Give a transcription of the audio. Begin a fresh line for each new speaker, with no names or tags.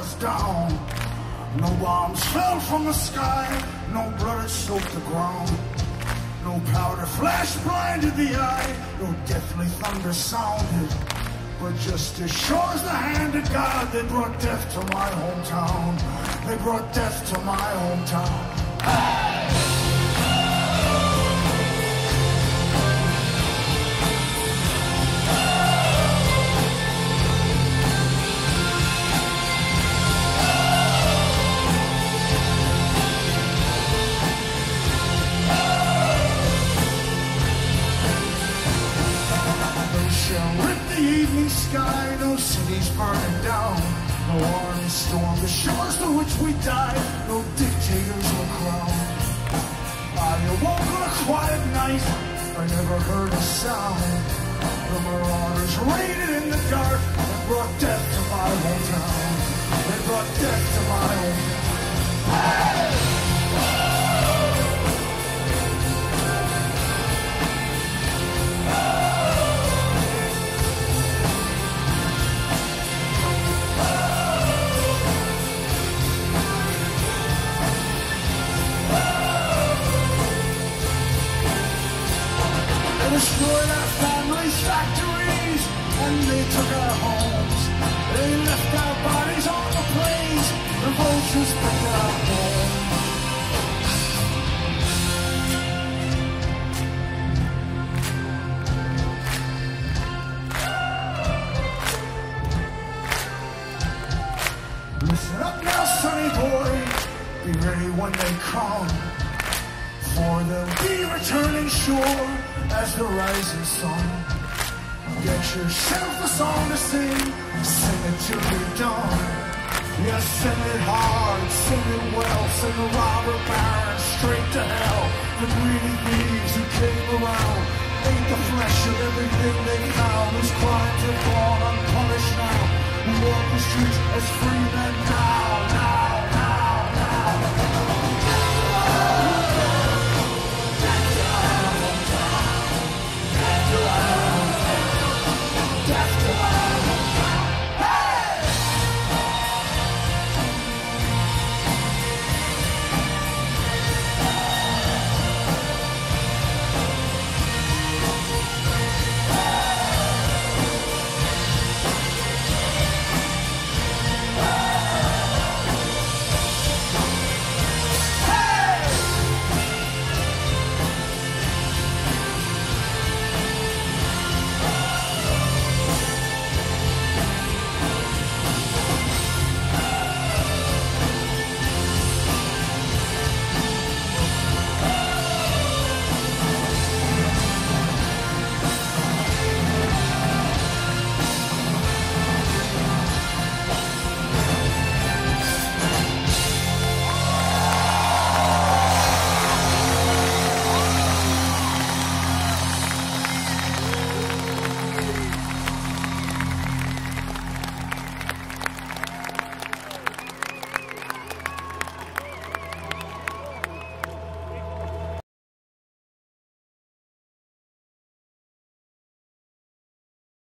was down. No bombs fell from the sky, no blood had soaked the ground. No powder flash blinded the eye, no deathly thunder sounded. But just as sure as the hand of God, they brought death to my hometown. They brought death to my hometown. The evening sky, no cities burning down, no armies stormed the shores to which we died, no dictators or crown. I awoke on a quiet night, I never heard a sound. The marauders raided in the dark and brought death to my hometown. They brought death to my hometown. They destroyed our families' factories, and they took our homes. They left our bodies on the plains, the vultures picked our bones. Listen up now, sonny boy, be ready when they come. For they'll be returning sure as the rising sun. Get yourself a song to sing, sing it till you're done. Yeah, sing it hard, sing it well, sing the robber baron straight to hell. The greedy thieves who came around ate the flesh of everything they found. Whose crimes have gone unpunished now, who walk the streets as free men now.